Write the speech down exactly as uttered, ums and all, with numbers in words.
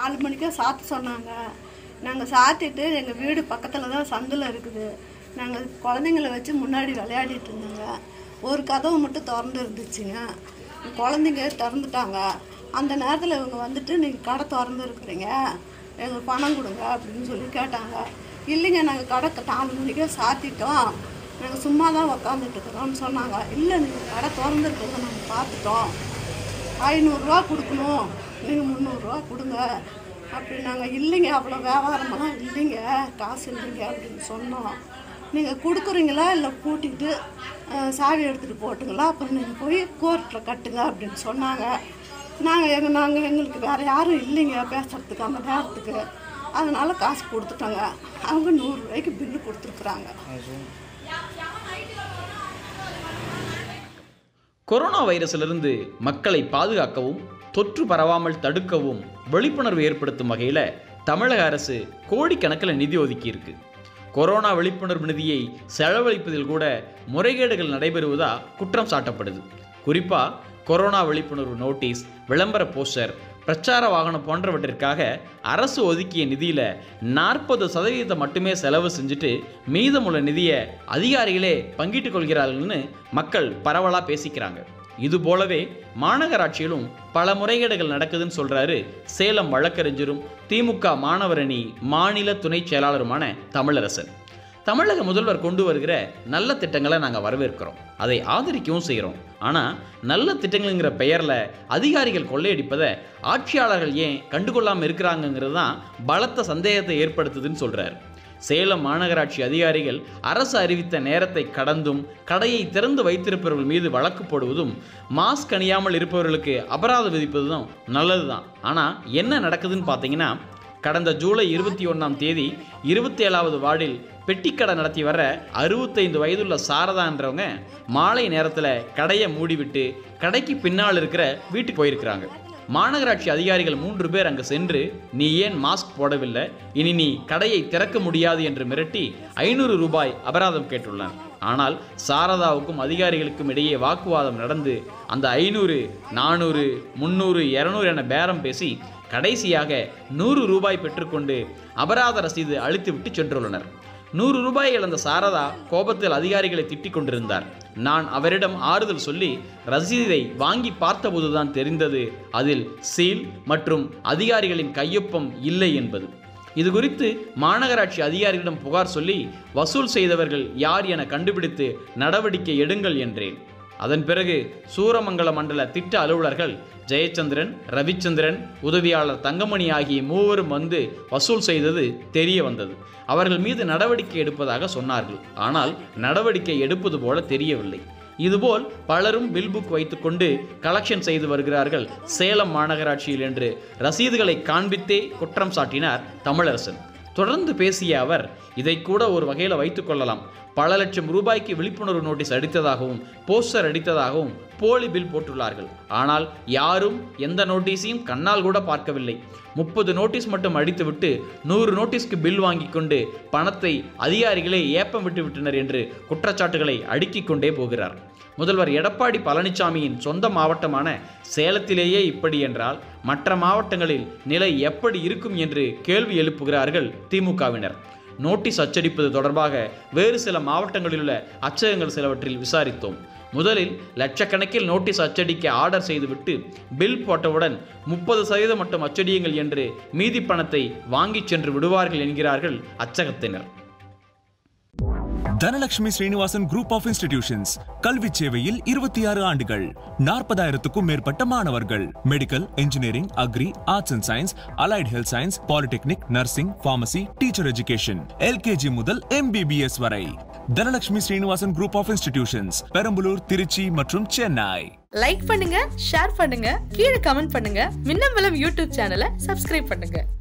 நாலு மணிக்கே சாத்த சொன்னாங்க. நாங்கள் சாத்திட்டு எங்கள் வீடு பக்கத்தில் தான் சந்தில் இருக்குது. நாங்கள் குழந்தைங்கள வச்சு முன்னாடி விளையாடிட்டு இருந்தோங்க. ஒரு கதவு மட்டும் திறந்து இருந்துச்சுங்க. குழந்தைங்க திறந்துட்டாங்க. அந்த நேரத்தில் இவங்க வந்துட்டு நீங்கள் கடை திறந்து இருக்கிறீங்க, எங்களுக்கு பணம் கொடுங்க அப்படின்னு சொல்லி கேட்டாங்க. இல்லைங்க, நாங்கள் கடை நாலு மணிக்கே சாத்திட்டோம், நாங்கள் சும்மா தான் உக்காந்துட்டு இருக்கிறோம்னு சொன்னாங்க. இல்லை, நீங்கள் கடை திறந்துருக்கிறத நாங்கள் பார்த்துட்டோம், ஐநூறுரூவா கொடுக்கணும், நீங்கள் முந்நூறுரூவா கொடுங்க அப்படின்னாங்க. இல்லைங்க, அவ்வளோ வியாபாரமெல்லாம் இல்லைங்க, காசு இல்லைங்க அப்படின்னு சொன்னோம். நீங்கள் கொடுக்குறீங்களா இல்லை பூட்டிட்டு சாவி எடுத்துகிட்டு போட்டுங்களா, அப்புறம் நீங்கள் போய் கோர்ட்டில் கட்டுங்க அப்படின்னு சொன்னாங்க. நாங்கள் எங்கள் நாங்கள் எங்களுக்கு வேறு யாரும் இல்லைங்க பேசுகிறதுக்கு அந்த நேரத்துக்கு. அதனால் காசு கொடுத்துட்டோங்க. அவங்க நூறுரூவாய்க்கு பில்லு கொடுத்துருக்குறாங்க. கொரோனா வைரஸிலிருந்து மக்களை பாதுகாக்கவும் தொற்று பரவாமல் தடுக்கவும் விழிப்புணர்வு ஏற்படுத்தும் வகையில் தமிழக அரசு கோடிக்கணக்கில் நிதி ஒதுக்கியிருக்கு. கொரோனா விழிப்புணர்வு நிதியை செலவழிப்பதில் கூட முறைகேடுகள் நடைபெறுவதா குற்றம் சாட்டப்படுது. குறிப்பாக கொரோனா விழிப்புணர்வு நோட்டீஸ், விளம்பர போஸ்டர், பிரச்சார வாகனம் போன்றவற்றிற்காக அரசு ஒதுக்கிய நிதியில் நாற்பது சதவீதம் மட்டுமே செலவு செஞ்சுட்டு மீதமுள்ள நிதியை அதிகாரிகளே பங்கிட்டு கொள்கிறார்கள்னு மக்கள் பரவலாக பேசிக்கிறாங்க. இது போலவே மாநகராட்சியிலும் பல முறைகேடுகள் நடக்குதுன்னு சொல்றாரு சேலம் வழக்கறிஞரும் திமுக மாணவரணி மாநில துணை செயலாளருமான தமிழரசன். தமிழக முதல்வர் கொண்டு வருகிற நல்ல திட்டங்களை நாங்கள் வரவேற்கிறோம், அதை ஆதரிக்கவும் செய்கிறோம். ஆனால் நல்ல திட்டங்கள்ங்கிற பெயரில் அதிகாரிகள் கொள்ளையடிப்பதை ஆட்சியாளர்கள் ஏன் கண்டுகொள்ளாமல் இருக்கிறாங்கங்கிறது தான் பலத்த சந்தேகத்தை ஏற்படுத்துதுன்னு சொல்கிறார். சேலம் மாநகராட்சி அதிகாரிகள் அரசு அறிவித்த நேரத்தை கடந்தும் கடையை திறந்து வைத்திருப்பவர்கள் மீது வழக்கு போடுவதும் மாஸ்க் அணியாமல் இருப்பவர்களுக்கு அபராதம் விதிப்பதும் நல்லது தான். ஆனால் என்ன நடக்குதுன்னு பார்த்தீங்கன்னா, கடந்த ஜூலை இருபத்தி ஒன்றாம் தேதி இருபத்தி ஏழாவது வார்டில் பெட்டிக்கடை நடத்தி வர அறுபத்தைந்து வயதுள்ள சாரதான்றவங்க மாலை நேரத்தில் கடையை மூடிவிட்டு கடைக்கு பின்னால் இருக்கிற வீட்டுக்கு போயிருக்கிறாங்க. மாநகராட்சி அதிகாரிகள் மூன்று பேர் அங்கு சென்று, நீ ஏன் மாஸ்க் போடவில்லை, இனி நீ கடையை திறக்க முடியாது என்று மிரட்டி ஐநூறு ரூபாய் அபராதம் கேட்டுள்ளார். ஆனால் சாரதாவுக்கும் அதிகாரிகளுக்கும் இடையே வாக்குவாதம் நடந்து அந்த ஐநூறு, நானூறு, முந்நூறு, இருநூறு என பேரம் பேசி கடைசியாக நூறு ரூபாய் பெற்றுக்கொண்டு அபராத ரசீது அளித்துவிட்டு சென்றுள்ளனர். நூறு ரூபாய் இழந்த சாரதா கோபத்தில் அதிகாரிகளை திட்டிக் கொண்டிருந்தார். நான் அவரிடம் ஆறுதல் சொல்லி ரசீதை வாங்கி பார்த்தபோதுதான் தெரிந்தது அதில் சீல் மற்றும் அதிகாரிகளின் கையொப்பம் இல்லை என்பது. இது குறித்து மாநகராட்சி அதிகாரிகளிடம் புகார் சொல்லி வசூல் செய்தவர்கள் யார் என கண்டுபிடித்து நடவடிக்கை எடுங்கள் என்றேன். அதன் பிறகு சூரமங்கலம் மண்டல திட்ட அலுவலர்கள் ஜெயச்சந்திரன், ரவிச்சந்திரன், உதவியாளர் தங்கமணி ஆகிய மூவரும் வந்து வசூல் செய்தது தெரிய வந்தது. அவர்கள் மீது நடவடிக்கை எடுப்பதாக சொன்னார்கள். ஆனால் நடவடிக்கை எடுப்பது போல தெரியவில்லை. இதுபோல் பலரும் பில் புக் வைத்துக்கொண்டு கலெக்ஷன் செய்து வருகிறார்கள் சேலம் மாநகராட்சியில் என்று ரசீதுகளை காண்பித்தே குற்றம் சாட்டினார் தமிழரசன். தொடர்ந்து பேசிய அவர், இதை கூட ஒரு வகையில் வைத்துக் கொள்ளலாம், பல லட்சம் ரூபாய்க்கு விழிப்புணர்வு நோட்டீஸ் அடித்ததாகவும் போஸ்டர் அடித்ததாகவும் போலி பில் போட்டுள்ளார்கள். ஆனால் யாரும் எந்த நோட்டீஸையும் கண்ணால் கூட பார்க்கவில்லை. முப்பது நோட்டீஸ் மட்டும் அடித்துவிட்டு நூறு நோட்டீஸ்க்கு பில் வாங்கி கொண்டு பணத்தை அதிகாரிகளே ஏப்பம் விட்டு விட்டனர் என்று குற்றச்சாட்டுகளை அடுக்கிக் கொண்டே போகிறார். முதல்வர் எடப்பாடி பழனிசாமியின் சொந்த மாவட்டமான சேலத்திலேயே இப்படி என்றால் மற்ற மாவட்டங்களில் நிலை எப்படி இருக்கும் என்று கேள்வி எழுப்புகிறார்கள் திமுகவினர். நோட்டீஸ் அச்சடிப்பது தொடர்பாக வேறு சில மாவட்டங்களில் உள்ள அச்சகங்கள் சிலவற்றில் விசாரித்தோம். முதலில் லட்சக்கணக்கில் நோட்டீஸ் அச்சடிக்க ஆர்டர் செய்துவிட்டு பில் போட்டவுடன் முப்பது சதவீதம் மட்டும் அச்சடியுங்கள் என்று மீதி பணத்தை வாங்கி சென்று விடுவார்கள் என்கிறார்கள் அச்சகத்தினர். Dhanalakshmi Srinivasan group of institutions கல்வி சேவையில் இருபத்தி ஆறு ஆண்டுகள், நாற்பதாயிரத்துக்கும் மேற்பட்ட மாணவர்கள். Medical, engineering, agri, arts and science, allied health science, polytechnic, nursing, pharmacy, teacher education, LKG முதல் எம்பிபிஎஸ் வரை. Dhanalakshmi Srinivasan group of institutions Perambalur, Tiruchi மற்றும் சென்னை. லைக் பண்ணுங்க, ஷேர் பண்ணுங்க, கீழே கமெண்ட் பண்ணுங்க. மின்னம்பலம் யூடியூப் சேனலை சப்ஸ்கிரைப் பண்ணுங்க.